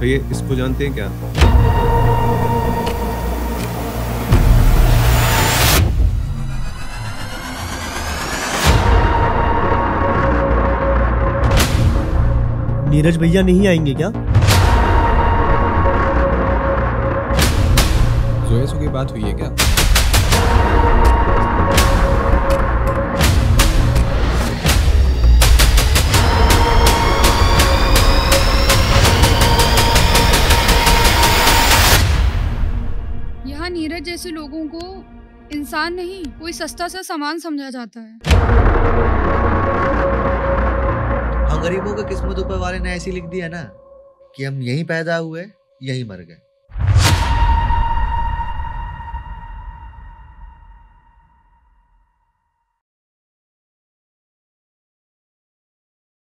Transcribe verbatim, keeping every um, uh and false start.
भैया इसको जानते हैं क्या? नीरज भैया नहीं आएंगे क्या? जोया से कोई बात हुई है क्या? यहाँ नीरज जैसे लोगों को इंसान नहीं, कोई सस्ता सा सामान समझा जाता है। हम गरीबों का किस्मत ऊपर वाले ने ऐसी लिख दिया ना कि हम यहीं पैदा हुए यहीं मर गए।